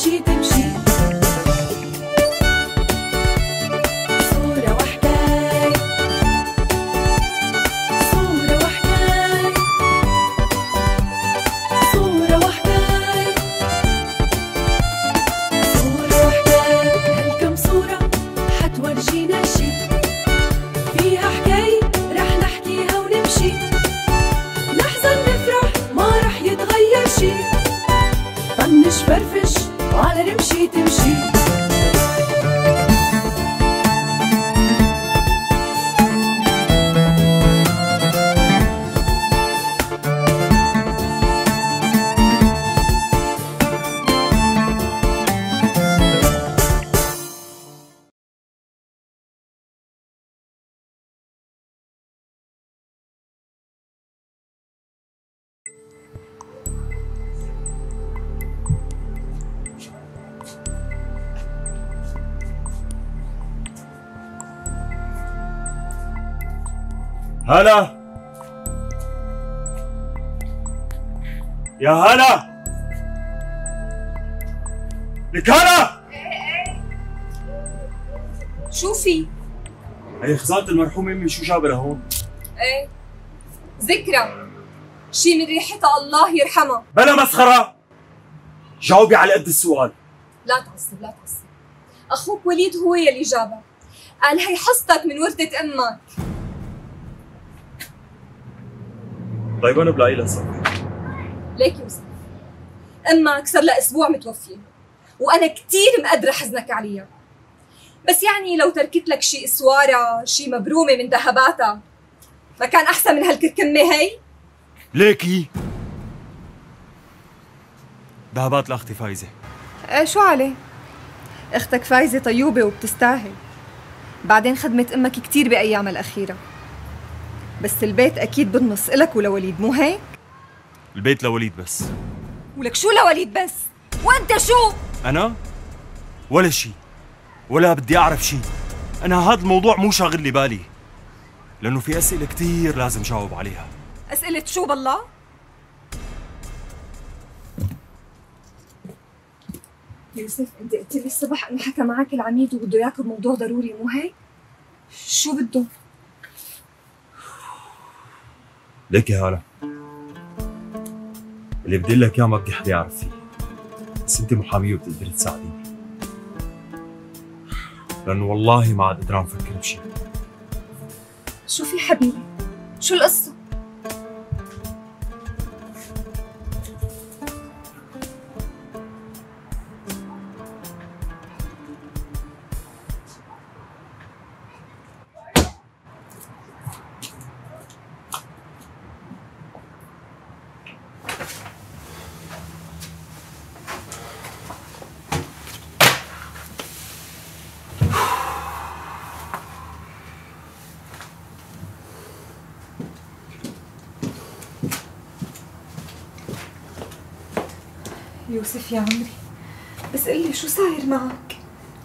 نمشي تمشي. صورة وحكاية، صورة وحكاية، صورة وحكاية، صورة وحكاية. هالكم صورة حتورجينا شي، فيها حكاية رح نحكيها ونمشي. نحزن نفرح ما رح يتغير شي، طنش فرفش وعلى نمشي تمشي. هلا يا هلا، لك هلا. شو في؟ هي خزانة المرحوم امي، شو جابها لهون؟ ايه ذكرى، شي من ريحتها الله يرحمها. بلا مسخرة، جاوبي على قد السؤال. لا تعصب لا تعصب، اخوك وليد هو يلي جابها، قال هي حصتك من وردة امك. طيب انا بلاقي لها سبب. ليك يوسف، امك صار لها اسبوع متوفيه، وانا كثير مقدره حزنك عليها، بس يعني لو تركت لك شي اسواره، شي مبرومه من ذهباتها، ما كان احسن من هالكركمه هي؟ ليكي ذهبات لاختي فايزه. ايه شو عليه؟ اختك فايزه طيوبه وبتستاهل، بعدين خدمت امك كثير بايامها الاخيره، بس البيت اكيد بالنص الك ولوليد، مو هيك؟ البيت لوليد بس. ولك شو لوليد بس؟ وانت شو؟ انا ولا شيء، ولا بدي اعرف شيء. انا هذا الموضوع مو شاغل لي بالي، لانه في اسئله كثير لازم جاوب عليها. اسئله شو بالله؟ يوسف انت قلت لي الصبح انه حكى معك العميد وبده اياك بموضوع ضروري، مو هيك؟ شو بده؟ ليك يا هلا، اللي بدي لك اياه ما بدي حدا يعرف فيه، بس انت محاميه وبتقدري تساعديني، لانه والله ما عاد قدران افكر بشيء. شو في حبيبي؟ شو القصه؟ يوسف يا عمري، بس قل لي شو صاير معك؟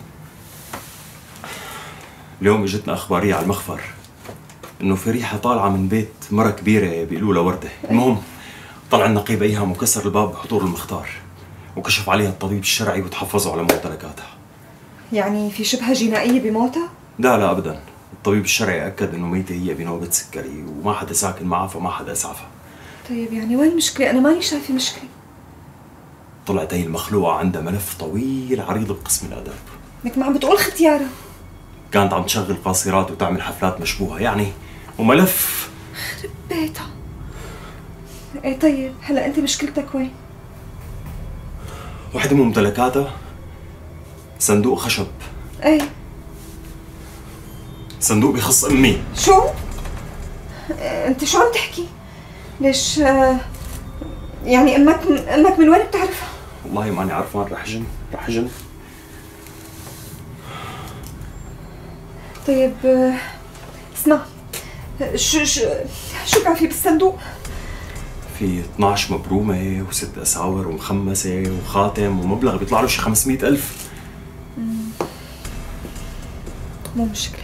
اليوم اجتنا اخباريه على المخفر انه في ريحه طالعه من بيت مره كبيره بيقولوا لها ورده. المهم طلع النقيب ايهم وكسر الباب بحضور المختار، وكشف عليها الطبيب الشرعي وتحفظوا على ممتلكاتها. يعني في شبهه جنائيه بموتها؟ لا ابدا، الطبيب الشرعي اكد انه ميته هي بنوبه سكري، وما حدا ساكن معها فما حدا اسعفها. طيب يعني وين المشكله؟ انا ماني شايفه مشكله. طلعت هي المخلوقه عندها ملف طويل عريض بقسم الاداب. لك ما عم بتقول ختيارة؟ كانت عم تشغل قاصرات وتعمل حفلات مشبوهه يعني، وملف. خرب بيتها. ايه طيب هلا انت مشكلتك وين؟ وحده من ممتلكاتها صندوق خشب. ايه صندوق بخص امي. شو؟ انت شو عم تحكي؟ ليش يعني امك من وين بتعرفها؟ والله ماني عرفان، رح اجن. طيب اسمع، شو كان في بالصندوق؟ في 12 مبرومه و6 اساور ومخمسه وخاتم ومبلغ بيطلع له شي 500,000. مو مشكله،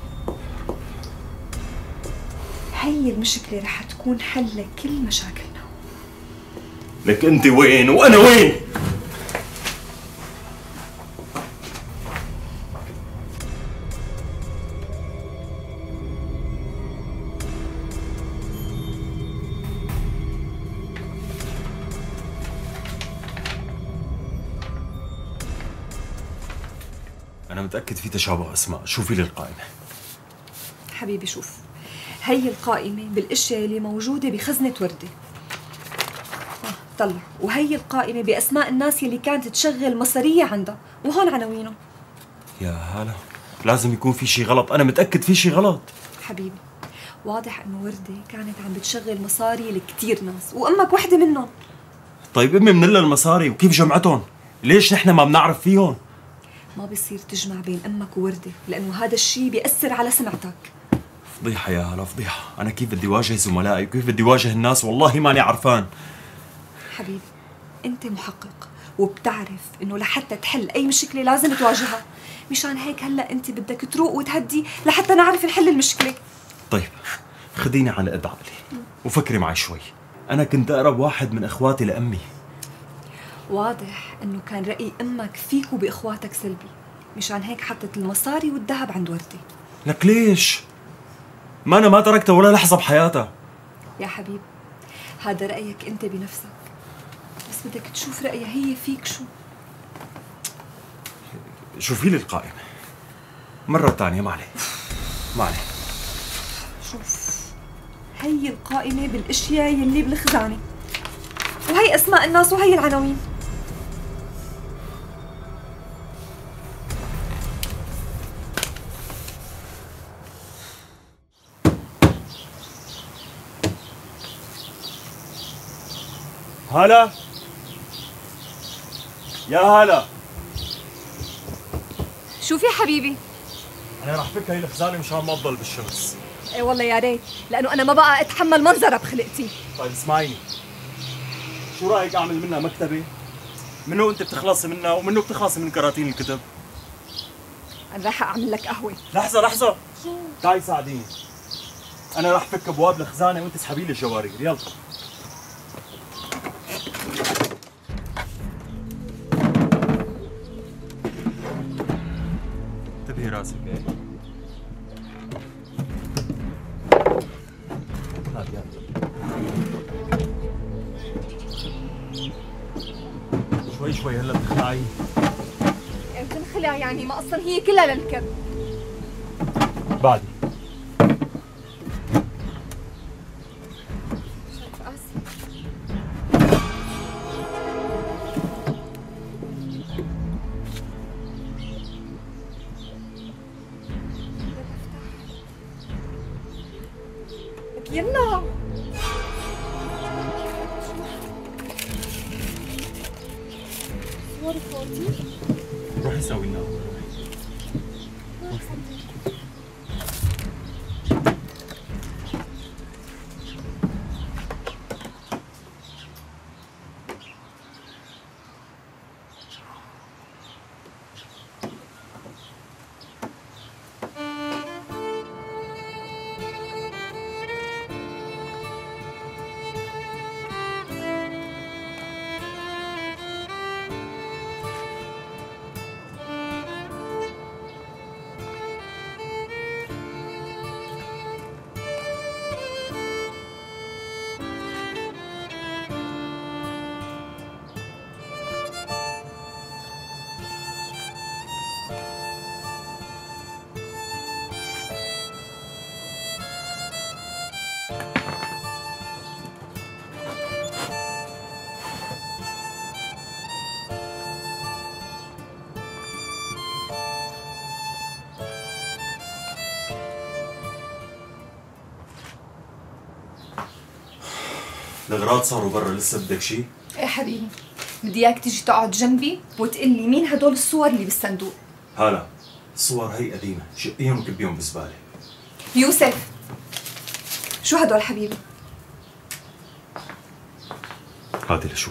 هي المشكله رح تكون حل لكل مشاكلنا. لك انت وين وانا وين؟ انا متاكد في تشابه اسماء. شوفي لي القائمه. حبيبي شوف، هي القائمة بالاشياء اللي موجودة بخزنة وردة. طلع، وهي القائمة بأسماء الناس اللي كانت تشغل مصارية عندها، وهون عناوينهم. يا هلا، لازم يكون في شيء غلط، انا متاكد في شيء غلط. حبيبي واضح انه وردة كانت عم بتشغل مصاري لكتير ناس، وامك وحدة منهم. طيب امي منلها المصاري وكيف جمعتهم؟ ليش نحن ما بنعرف فيهم؟ ما بصير تجمع بين امك ووردة، لانه هذا الشيء بيأثر على سمعتك. فضيحه يا هلا، فضيحه. انا كيف بدي واجه زملائي وكيف بدي واجه الناس؟ والله ماني عرفان. حبيبي انت محقق وبتعرف انه لحتى تحل اي مشكله لازم تواجهها، مشان هيك هلا انت بدك تروق وتهدي لحتى نعرف نحل المشكله. طيب خديني على قد عقلي وفكري معي شوي. انا كنت اقرب واحد من اخواتي لامي. واضح انه كان راي امك فيك وباخواتك سلبي، مشان هيك حطت المصاري والذهب عند وردة. لك ليش؟ ما انا ما تركتها ولا لحظه بحياتها. يا حبيبي هذا رايك انت بنفسك، بس بدك تشوف رايها هي فيك شو. شوفي لي القائمه مره ثانيه. ما عليه ما عليه. شوف، هي القائمه بالاشياء يلي بالخزانه، وهي اسماء الناس وهي العناوين. هلا يا هلا. شوف يا حبيبي، انا رح فك هي الخزانه مشان ما تضل بالشمس. ايه والله يا ريت، لانه انا ما بقى اتحمل منظرها بخلقتي. طيب اسمعيني، شو رايك اعمل منها مكتبه؟ منه انت بتخلصي منها ومنه بتخلصي من كراتين الكتب. انا راح اعمل لك قهوه. لحظه تعي ساعديني. انا رح فك ابواب الخزانه وانت اسحبي لي الجوارير. يلا انتبهي راسك. ايه هات يلا. شوي هلا بتخلعي. بتنخلع يعني؟ ما اصلا هي كلها للكب. بعدي شايف قاسي. يلا صور فوتي. روحي سوي لنا. الاغراض صاروا برا، لسه بدك شيء؟ ايه حبيبي، بدي اياك تيجي تقعد جنبي وتقول لي مين هدول الصور اللي بالصندوق. هلا، الصور هي قديمة، شقيهم وكبيهم بالزبالة. يوسف، شو هدول حبيبي؟ هاتي لشوف.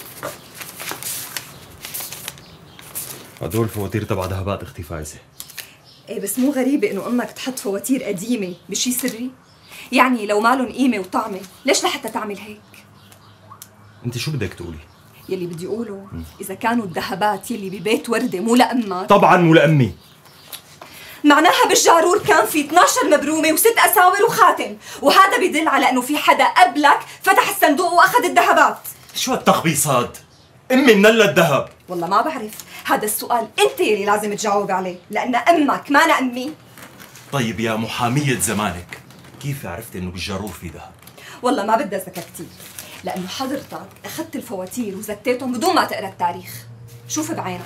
هدول فواتير تبع ذهبات اختي فايزة. ايه بس مو غريبة انه امك تحط فواتير قديمة بشي سري؟ يعني لو مالن قيمة وطعمة، ليش لحتى تعمل هيك؟ انت شو بدك تقولي؟ يلي بدي اقوله اذا كانوا الذهبات يلي ببيت وردة مو لامك، طبعا مو لامي. معناها بالجارور كان في 12 مبرومة و6 اساور وخاتم، وهذا بدل على انه في حدا قبلك فتح الصندوق واخذ الذهبات. شو هالتخبيص هاد؟ امي منلها الذهب. والله ما بعرف، هذا السؤال انت يلي لازم تجاوب عليه، لان امك ما انا امي. طيب يا محامية زمانك، كيف عرفت انه بالجارور في ذهب؟ والله ما بدي ذكى كثير، لانه حضرتك اخذت الفواتير وزتيتهم بدون ما تقرا التاريخ. شوف بعينك.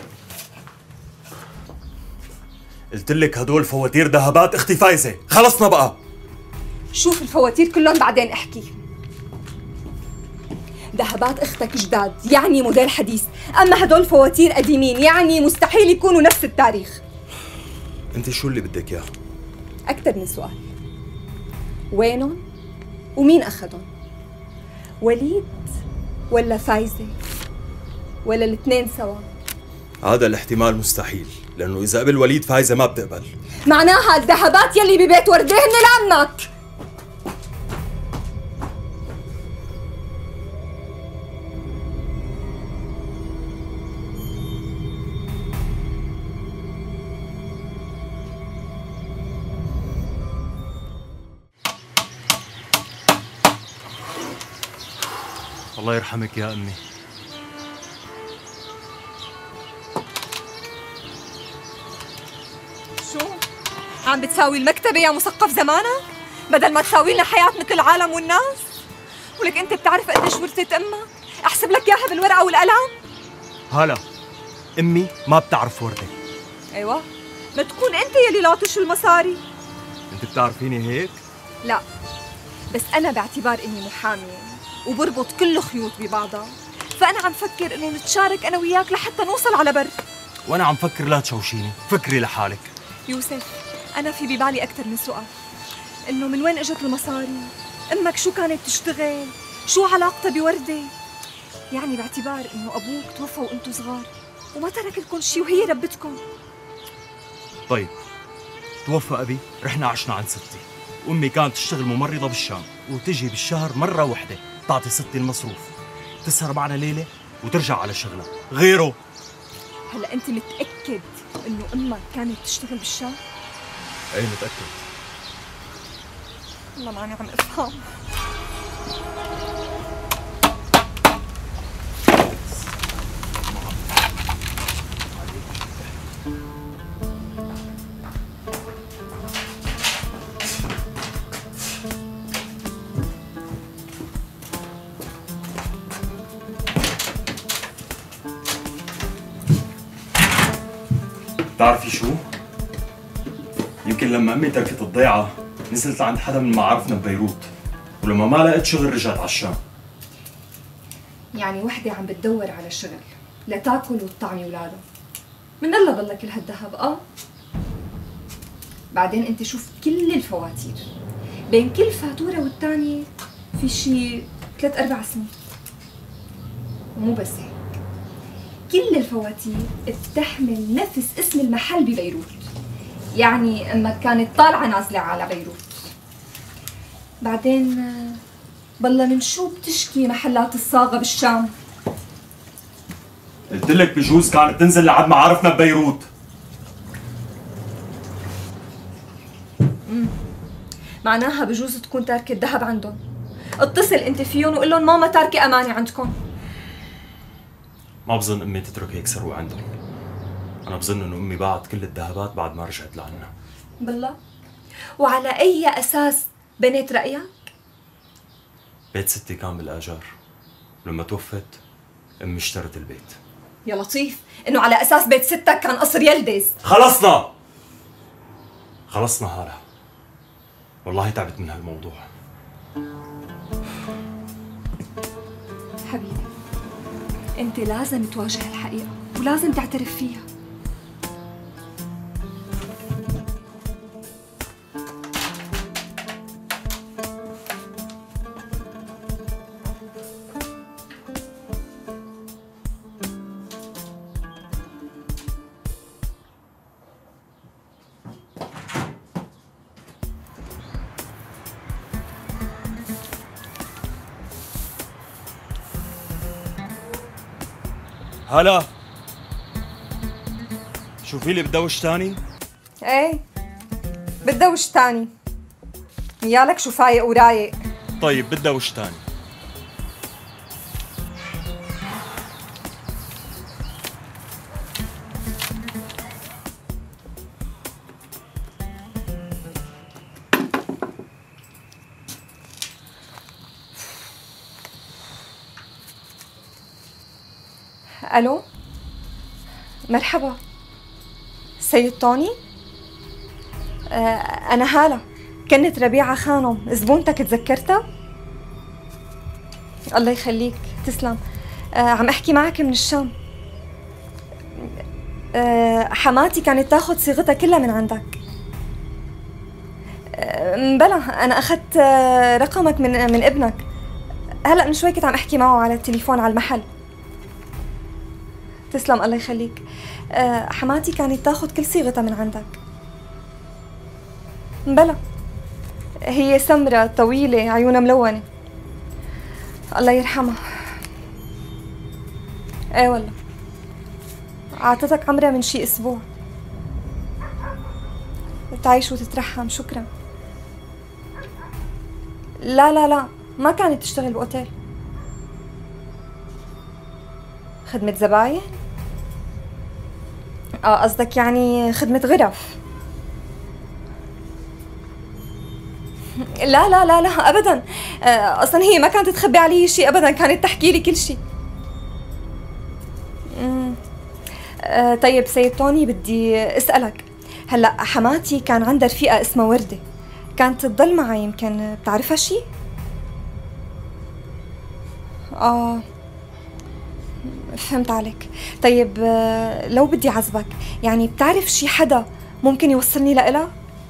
قلت لك هدول فواتير ذهبات اختي فايزة، خلصنا بقى. شوف الفواتير كلهم بعدين احكي. ذهبات اختك جداد، يعني موديل حديث، اما هدول فواتير قديمين، يعني مستحيل يكونوا نفس التاريخ. انت شو اللي بدك اياه؟ اكثر من سؤال. وينهم؟ ومين اخذهم؟ وليد ولا فايزة؟ ولا الاثنين سوا؟ هذا الاحتمال مستحيل، لانه اذا قبل وليد فايزة ما بتقبل. معناها الذهبات يلي ببيت وردة هن لعمك. الله يرحمك يا امي. شو؟ عم بتساوي المكتبة يا مثقف زمانك؟ بدل ما تساوي لنا حياة مثل العالم والناس؟ ولك انت بتعرف قديش ورثت امك؟ احسب لك اياها بالورقة والقلم؟ هلا، امي ما بتعرف ورثة. ايوه، ما تكون انت يلي لاطش المصاري. انت بتعرفيني هيك؟ لا، بس انا باعتبار اني محامية وبربط كل خيوط ببعضها، فانا عم فكر انه نتشارك انا وياك لحتى نوصل على بر. وانا عم فكر لا تشوشيني، فكري لحالك. يوسف، انا في ببالي اكثر من سؤال، انه من وين اجت المصاري؟ امك شو كانت تشتغل؟ شو علاقتها بوردة؟ يعني باعتبار انه ابوك توفى وانتم صغار وما ترك لكم شيء وهي ربتكم. طيب، توفى ابي، رحنا عشنا عند ستي، وامي كانت تشتغل ممرضة بالشام، وتجي بالشهر مرة وحدة تعطي ستي المصروف، تسهر معنا ليلة وترجع على شغلها، غيره. هلا انت متأكد انه امك كانت تشتغل بالشام؟ ايه متأكد. والله ماني عم افهم. بتعرفي شو؟ يمكن لما امي تركت الضيعة نزلت عند حدا من معارفنا ببيروت، ولما ما لقيت شغل رجعت على الشام. يعني وحدة عم بتدور على شغل لتاكل وتطعمي ولادها، من الله ضل كل هالذهب. بعدين انت شوف كل الفواتير، بين كل فاتورة والتانية في شي 3-4 سنين. ومو بس هيك، كل الفواتير بتحمل نفس اسم المحل ببيروت، يعني امك كانت طالعة نازلة على بيروت. بعدين بالله من شو بتشكي محلات الصاغة بالشام؟ قلت لك بجوز كانت تنزل لعند معارفنا ببيروت. معناها بجوز تكون تاركة الذهب عندهم. اتصل انت فيهم وقول لهم ماما تاركة امانة عندكم. ما بظن امي تترك هيك ثروة عندهم. انا بظن انه امي باعت كل الذهبات بعد ما رجعت لعنا. بالله؟ وعلى اي اساس بنيت رأيك؟ بيت ستي كان بالاجار، ولما توفت امي اشترت البيت. يا لطيف، انه على اساس بيت ستك كان قصر يلدز. خلصنا هلا، والله تعبت من هالموضوع. حبيبي، انت لازم تواجه الحقيقة ولازم تعترف فيها. هلا، شوفي لي بدوش تاني؟ ايه، بدوش تاني. يالك شو فايق ورايق. طيب بدوش تاني. الو، مرحبا سيد توني. انا هالة، كنت ربيعة خانم، زبونتك تذكرتها؟ الله يخليك، تسلم. عم احكي معك من الشام. حماتي كانت تاخذ صيغتها كلها من عندك. بلا، انا اخذت رقمك من ابنك، هلا من شوي كنت عم احكي معه على التليفون على المحل. تسلم الله يخليك. حماتي كانت تاخذ كل صيغتها من عندك. بلا، هي سمرة طويلة عيونها ملونة، الله يرحمها. ايه والله، عاطتك عمرها من شي اسبوع. تعيش وتترحم، شكرا. لا لا لا، ما كانت تشتغل بأوتيل. خدمة زباين؟ قصدك يعني خدمة غرف. لا لا لا لا ابدا، اصلا هي ما كانت تخبي علي شيء ابدا، كانت تحكي لي كل شيء. طيب سيد توني، بدي اسالك، هلا حماتي كان عندها رفيقه اسمها ورده، كانت تضل معها، يمكن بتعرفها شيء؟ فهمت عليك. طيب لو بدي عزبك، يعني بتعرف شي حدا ممكن يوصلني لإلها؟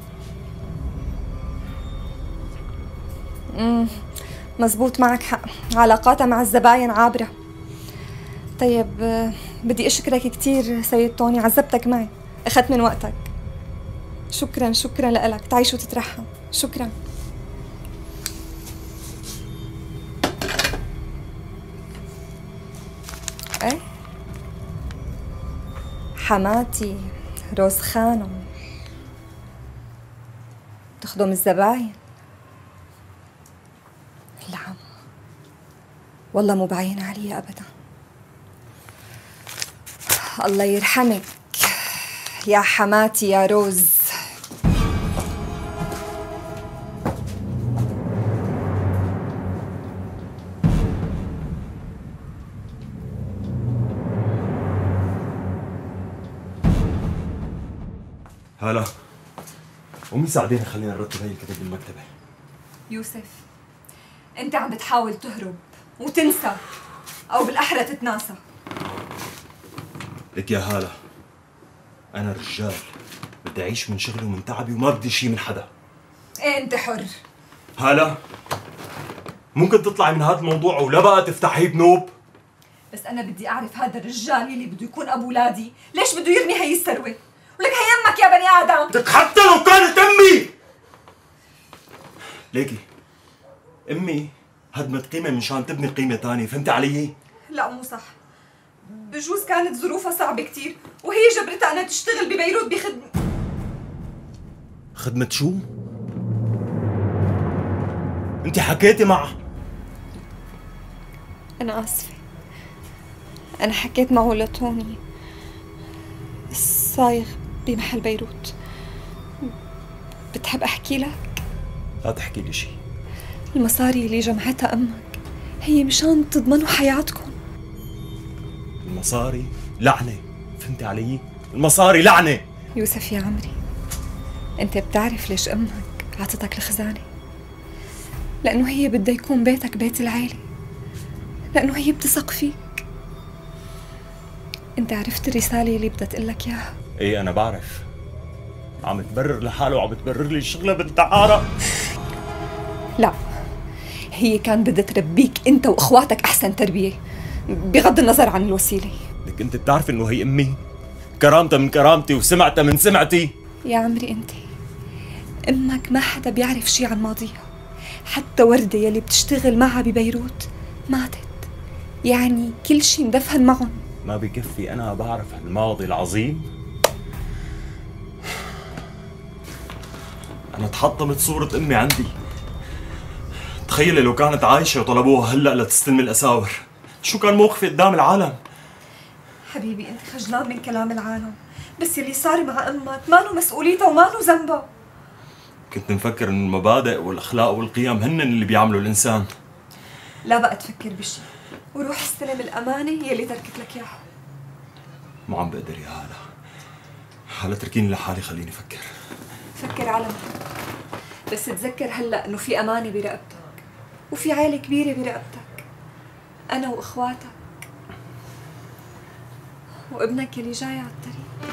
مزبوط، معك حق، علاقاتها مع الزباين عابرة. طيب بدي أشكرك كتير سيد توني، عذبتك معي، أخذت من وقتك. شكرا شكرا لك، تعيش وتترحم، شكرا. ايه، حماتي روز خانم تخدم الزباين. لا والله مو بعين علي ابدا. الله يرحمك يا حماتي يا روز. هلا، قومي ساعديني، خلينا نرتب هي الكتب بالمكتبة. يوسف، انت عم بتحاول تهرب وتنسى، او بالاحرى تتناسى. لك يا هالة، أنا رجال، بدي أعيش من شغلي ومن تعبي وما بدي شي من حدا. ايه انت حر. هالة، ممكن تطلعي من هذا الموضوع ولا بقى تفتحي بنوب؟ بس انا بدي اعرف هذا الرجال اللي بده يكون ابو ولادي ليش بده يرمي هي الثروه؟ ولك هي امك يا بني ادم. لك حتى لو كانت امي، ليكي امي هدمت قيمه مشان تبني قيمه ثانيه، فهمتي علي؟ لا مو صح، بجوز كانت ظروفها صعبه كثير وهي جبرتها انها تشتغل ببيروت بخدمه. خدمه شو؟ انت حكيتي معها؟ انا اسفه، انا حكيت معه لتوني صايغ بمحل بيروت. بتحب احكي لك؟ لا تحكي لي شيء. المصاري اللي جمعتها امك هي مشان تضمنوا حياتكم. المصاري لعنه، فهمتي علي؟ المصاري لعنه. يوسف يا عمري، انت بتعرف ليش امك عطتك الخزانه؟ لانه هي بدها يكون بيتك بيت العيله، لانه هي بتثق فيك. انت عرفت الرساله اللي بدها تقول لك اياها؟ ايه انا بعرف، عم تبرر لحاله وعم تبرر لي الشغله بالدعاره. لا، هي كان بدها تربيك انت واخواتك احسن تربيه، بغض النظر عن الوسيله. لك انت بتعرف انه هي امي، كرامتها من كرامتي وسمعتها من سمعتي. يا عمري انت امك ما حدا بيعرف شي عن ماضيها، حتى وردة يلي بتشتغل معها ببيروت ماتت، يعني كل شي مدفن معهم. ما بكفي انا بعرف الماضي العظيم؟ انا تحطمت صورة امي عندي. تخيلي لو كانت عايشة وطلبوها هلا لتستلم الاساور، شو كان موقفي قدام العالم؟ حبيبي انت خجلان من كلام العالم، بس يلي صار مع امك مانو مسؤوليتها ومانو ذنبها. كنت مفكر ان المبادئ والاخلاق والقيم هن اللي بيعملوا الانسان. لا بقى تفكر بشي، وروح استلم الأمانة يلي تركت لك إياها. ما عم بقدر يا هالة. هلا تركيني لحالي، خليني أفكر. فكر على مهلك، بس تذكر هلأ إنه في أمانة برقبتك وفي عائلة كبيرة برقبتك، أنا وإخواتك وابنك يلي جاي على الطريق.